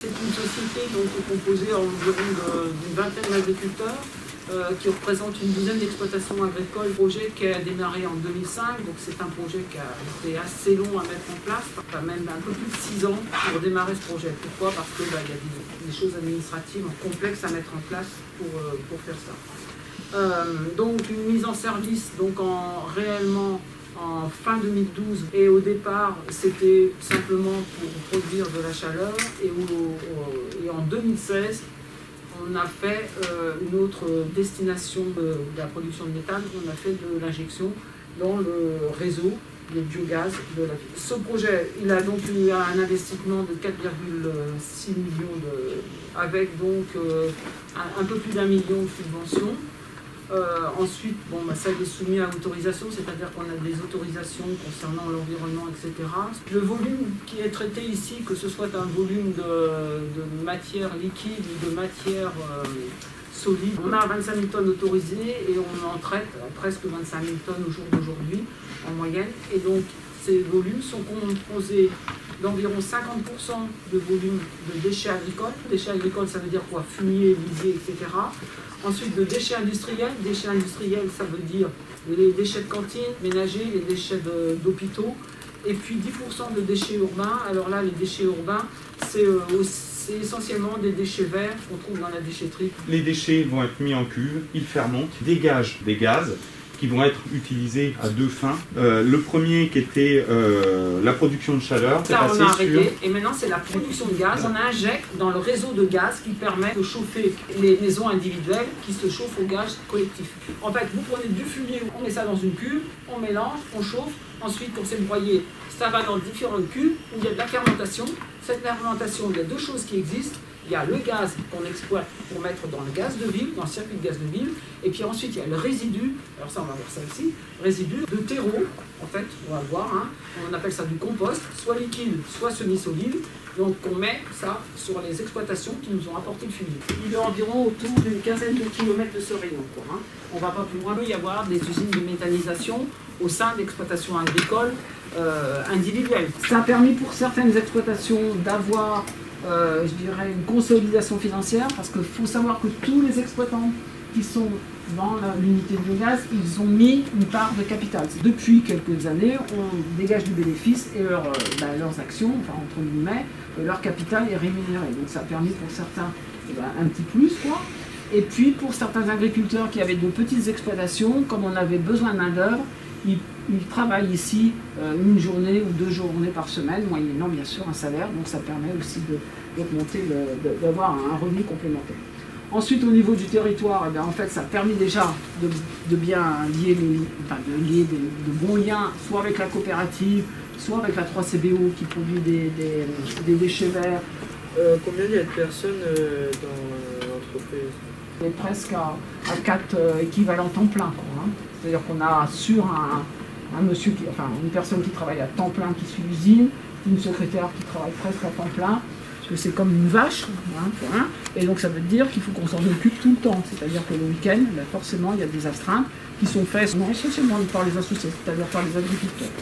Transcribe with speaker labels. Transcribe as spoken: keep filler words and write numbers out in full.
Speaker 1: C'est une société donc, qui est composée environ d'une vingtaine d'agriculteurs euh, qui représente une douzaine d'exploitations agricoles. Le projet qui a démarré en deux mille cinq, donc c'est un projet qui a été assez long à mettre en place, enfin, même un peu plus de six ans pour démarrer ce projet. Pourquoi? Parce qu'il bah, y a des, des choses administratives complexes à mettre en place pour, euh, pour faire ça. Euh, donc une mise en service donc en réellement en fin deux mille douze, et au départ c'était simplement pour produire de la chaleur, et, où, et en deux mille seize on a fait euh, une autre destination de, de la production de méthane, on a fait de l'injection dans le réseau de biogaz de la ville. Ce projet, il a donc eu un investissement de quatre virgule six millions, de, avec donc euh, un, un peu plus d'un million de subventions. Euh, ensuite, bon, bah, ça est soumis à autorisation, c'est-à-dire qu'on a des autorisations concernant l'environnement, et cetera. Le volume qui est traité ici, que ce soit un volume de, de matière liquide ou de matière euh, solide, on a vingt-cinq mille tonnes autorisées et on en traite presque vingt-cinq mille tonnes au jour d'aujourd'hui en moyenne. Et donc, ces volumes sont composés d'environ cinquante pour cent de volume de déchets agricoles. Déchets agricoles, ça veut dire quoi? Fumier, lisier, et cetera. Ensuite, de déchets industriels. Déchets industriels, ça veut dire les déchets de cantine, ménagers, les déchets d'hôpitaux. Et puis dix pour cent de déchets urbains. Alors là, les déchets urbains, c'est euh, essentiellement des déchets verts qu'on trouve dans la déchetterie.
Speaker 2: Les déchets vont être mis en cuve, ils fermentent, dégagent des gaz qui vont être utilisés à deux fins. Euh, le premier qui était euh, la production de chaleur,
Speaker 1: ça on a arrêté, sur... et maintenant c'est la production de gaz. On injecte dans le réseau de gaz qui permet de chauffer les maisons individuelles qui se chauffent au gaz collectif. En fait, vous prenez du fumier, on met ça dans une cuve, on mélange, on chauffe, ensuite quand c'est broyé, ça va dans différentes cuves où il y a de la fermentation. Cette fermentation, il y a deux choses qui existent. Il y a le gaz qu'on exploite pour mettre dans le gaz de ville, dans le circuit de gaz de ville, et puis ensuite il y a le résidu, alors ça on va voir ça ici, résidu de terreau, en fait, on va le voir, hein, on appelle ça du compost, soit liquide, soit semi-solide, donc on met ça sur les exploitations qui nous ont apporté le fumier. Il est environ autour d'une quinzaine de kilomètres de ce rayon, quoi, hein. On ne va pas plus loin, il peut y avoir des usines de méthanisation au sein d'exploitations agricoles euh, individuelles. Ça a permis pour certaines exploitations d'avoir Euh, je dirais une consolidation financière, parce qu'il faut savoir que tous les exploitants qui sont dans l'unité de biogaz, ils ont mis une part de capital. Depuis quelques années, on dégage du bénéfice et leur, bah, leurs actions, enfin entre guillemets, leur capital est rémunéré. Donc ça a permis pour certains eh ben, un petit plus, quoi. Et puis pour certains agriculteurs qui avaient de petites exploitations, comme on avait besoin de main-d'œuvre, ils, ils travaillent ici euh, une journée ou deux journées par semaine, moyennant bien sûr un salaire, donc ça permet aussi d'augmenter, d'avoir un revenu complémentaire. Ensuite, au niveau du territoire, eh bien, en fait, ça a permis déjà de, de bien lier, les, enfin, de, lier des, de bons liens, soit avec la coopérative, soit avec la trois C B O qui produit des, des, des déchets verts.
Speaker 3: Euh, combien il y a de personnes euh, dans l'entreprise?
Speaker 1: On est presque à, à quatre euh, équivalents temps plein, quoi, hein. C'est-à-dire qu'on a sur un, un monsieur, qui, enfin une personne qui travaille à temps plein qui suit l'usine, une secrétaire qui travaille presque à temps plein, parce que c'est comme une vache, hein, hein, et donc ça veut dire qu'il faut qu'on s'en occupe tout le temps. C'est-à-dire que le week-end, ben forcément, il y a des astreintes qui sont faites non essentiellement par les associés, c'est-à-dire par les agriculteurs.